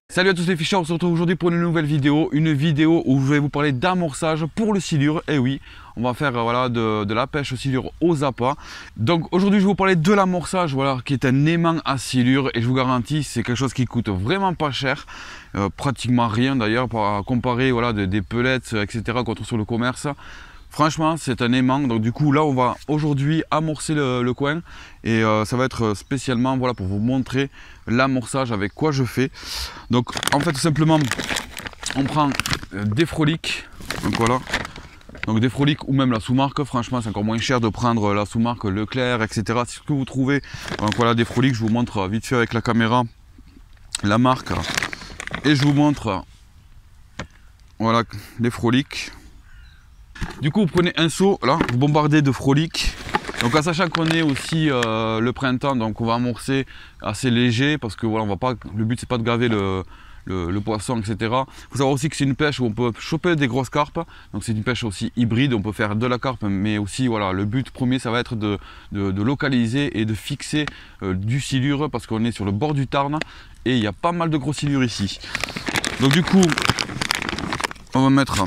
Salut à tous les ficheurs, on se retrouve aujourd'hui pour une nouvelle vidéo. Une vidéo où je vais vous parler d'amorçage pour le silure. Et oui, on va faire voilà, de la pêche au silure aux appâts. Donc aujourd'hui je vais vous parler de l'amorçage, voilà, qui est un aimant à silure. Et je vous garantis, c'est quelque chose qui coûte vraiment pas cher. Pratiquement rien d'ailleurs, à comparer voilà, des pellets, etc. qu'on trouve sur le commerce. Franchement, c'est un aimant. Donc du coup, là, on va aujourd'hui amorcer le coin. Et ça va être spécialement voilà, pour vous montrer l'amorçage avec quoi je fais. Donc en fait, tout simplement, on prend des froliques. Donc voilà. Donc des froliques ou même la sous-marque. Franchement, c'est encore moins cher de prendre la sous-marque Leclerc, etc. C'est ce que vous trouvez. Donc voilà, des froliques. Je vous montre vite fait avec la caméra la marque. Et je vous montre voilà, les froliques. Du coup, vous prenez un seau, là, vous bombardez de froliques. Donc en sachant qu'on est aussi le printemps, donc on va amorcer assez léger parce que voilà, on va pas, le but c'est pas de gaver le poisson, etc. Il faut savoir aussi que c'est une pêche où on peut choper des grosses carpes. Donc c'est une pêche aussi hybride, on peut faire de la carpe, mais aussi voilà, le but premier ça va être de localiser et de fixer du silure parce qu'on est sur le bord du Tarn et il y a pas mal de gros silures ici. Donc du coup, on va mettre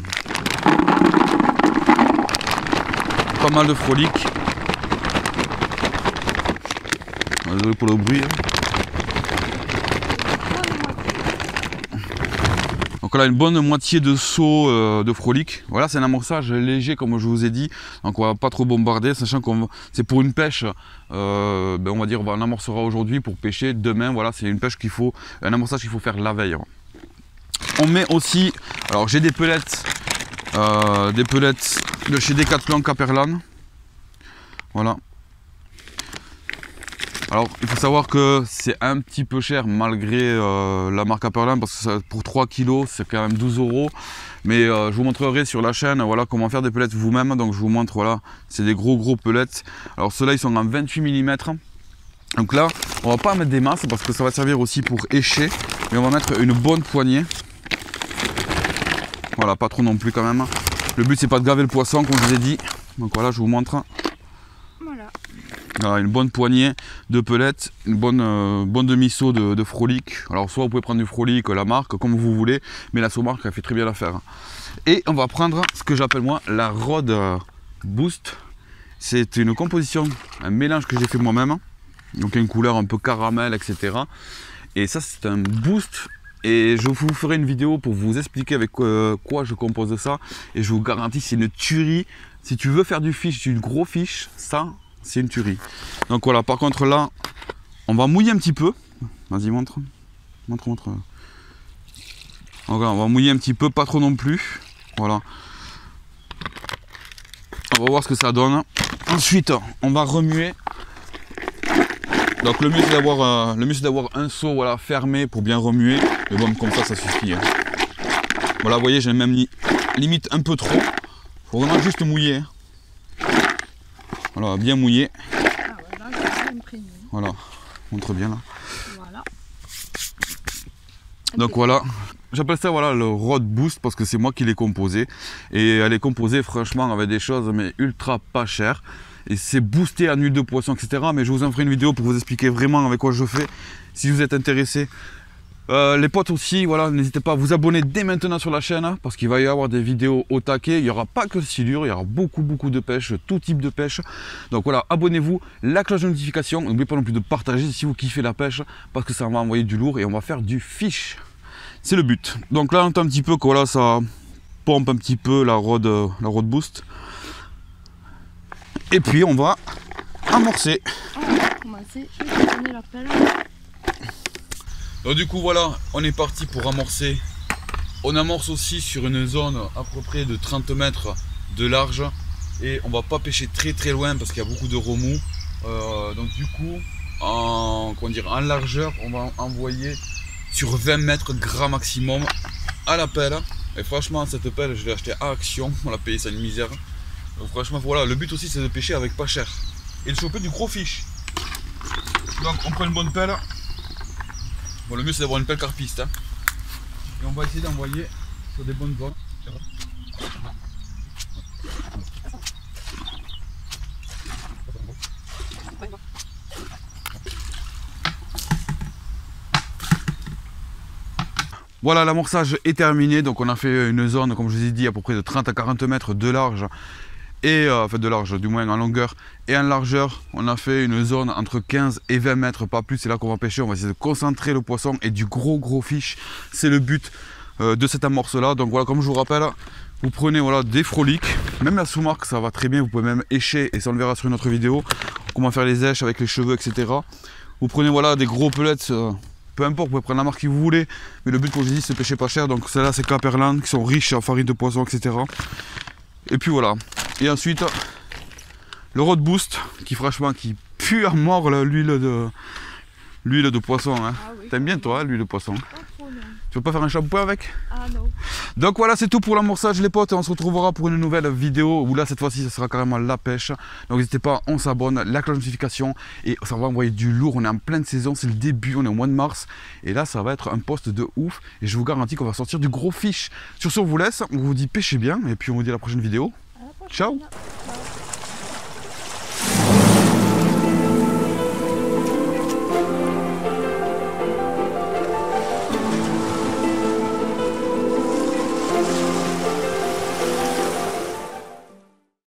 pas mal de froliques. Désolé pour le bruit. Donc là, une bonne moitié de seau de froliques. Voilà, c'est un amorçage léger comme je vous ai dit. Donc on va pas trop bombarder, sachant qu'on c'est pour une pêche. On va dire on amorcera aujourd'hui pour pêcher demain. Voilà, c'est une pêche qu'il faut, un amorçage qu'il faut faire la veille. On met aussi, alors j'ai des pellets de chez Decathlon Caperlan. Voilà. Alors il faut savoir que c'est un petit peu cher malgré la marque Caperlan parce que ça, pour 3 kg c'est quand même 12 €. Mais je vous montrerai sur la chaîne voilà, comment faire des pellets vous-même. Donc je vous montre, voilà, c'est des gros pellets. Alors ceux-là ils sont en 28 mm. Donc là on va pas mettre des masses parce que ça va servir aussi pour écher. Mais on va mettre une bonne poignée. Voilà, pas trop non plus quand même. Le but c'est pas de gaver le poisson comme je vous ai dit. Donc voilà, je vous montre. Voilà, une bonne poignée de pellets, une bonne demi-seau de froliques. Alors soit vous pouvez prendre du frolique, la marque, comme vous voulez, mais la sous-marque elle fait très bien l'affaire. Et on va prendre ce que j'appelle moi la Rod Boost. C'est une composition, un mélange que j'ai fait moi-même. Donc une couleur un peu caramel, etc. Et ça c'est un boost. Et je vous ferai une vidéo pour vous expliquer avec quoi je compose ça. Et je vous garantis, c'est une tuerie. Si tu veux faire du fish, du gros fish, ça, c'est une tuerie. Donc voilà, par contre là, on va mouiller un petit peu. Vas-y, montre. Montre. Voilà, on va mouiller un petit peu, pas trop non plus. Voilà. On va voir ce que ça donne. Ensuite, on va remuer. Donc le mieux c'est d'avoir un seau voilà, fermé pour bien remuer. Mais bon, comme ça suffit. Hein. Voilà, vous voyez, j'ai même limite un peu trop. Faut vraiment juste mouiller. Voilà, bien mouiller. Ah ouais, là, voilà, montre bien là. Voilà. Donc voilà, j'appelle ça voilà le Rod Boost parce que c'est moi qui l'ai composé. Et elle est composée franchement avec des choses mais ultra pas chères. Et c'est boosté en huile de poisson, etc. Mais je vous en ferai une vidéo pour vous expliquer vraiment avec quoi je fais. Si vous êtes intéressé. Les potes aussi, voilà, n'hésitez pas à vous abonner dès maintenant sur la chaîne parce qu'il va y avoir des vidéos au taquet. Il n'y aura pas que le silure, il y aura beaucoup de pêche, tout type de pêche. Donc voilà, abonnez-vous, la cloche de notification. N'oubliez pas non plus de partager si vous kiffez la pêche parce que ça va envoyer du lourd et on va faire du fish. C'est le but. Donc là, on entend un petit peu que voilà, ça pompe un petit peu la Rod Boost. Et puis on va amorcer. On va commencer, je vais donner la pelle. Donc du coup voilà, on est parti pour amorcer. On amorce aussi sur une zone à peu près de 30 mètres de large. Et on va pas pêcher très loin parce qu'il y a beaucoup de remous. Donc du coup, en largeur, on va envoyer sur 20 mètres grand maximum à la pelle. Et franchement cette pelle je l'ai achetée à Action, on l'a payé ça une misère. Donc franchement voilà, le but aussi c'est de pêcher avec pas cher. Et de choper du gros fish. Donc on prend une bonne pelle. Bon, le mieux c'est d'avoir une pelle carpiste. Hein. Et on va essayer d'envoyer sur des bonnes zones. Voilà, l'amorçage est terminé. Donc on a fait une zone, comme je vous ai dit, à peu près de 30 à 40 mètres de large. Et enfin de large, du moins en longueur et en largeur. On a fait une zone entre 15 et 20 mètres, pas plus. C'est là qu'on va pêcher. On va essayer de concentrer le poisson et du gros fiche. C'est le but de cette amorce là. Donc voilà, comme je vous rappelle, vous prenez voilà, des froliques, même la sous-marque ça va très bien. Vous pouvez même écher, et ça on le verra sur une autre vidéo, comment faire les éches avec les cheveux, etc. Vous prenez voilà, des gros pellets, peu importe, vous pouvez prendre la marque que vous voulez, mais le but, comme je dis, c'est de pêcher pas cher. Donc celles-là c'est Caperland, qui sont riches en farine de poisson, etc. Et puis voilà. Et ensuite, le Rod Boost, qui franchement qui pue à mort l'huile de poisson. Hein. Ah oui. T'aimes bien toi, l'huile de poisson? Pas trop, non. Tu veux pas faire un shampoing avec? Ah non. Donc voilà, c'est tout pour l'amorçage les potes. On se retrouvera pour une nouvelle vidéo où là cette fois-ci ça sera carrément la pêche. Donc n'hésitez pas, on s'abonne, la cloche de notification et ça va envoyer du lourd. On est en pleine saison, c'est le début, on est au mois de mars et là ça va être un poste de ouf et je vous garantis qu'on va sortir du gros fiche. Sur ce on vous laisse, on vous dit pêchez bien et puis on vous dit à la prochaine vidéo. À la prochaine. Ciao.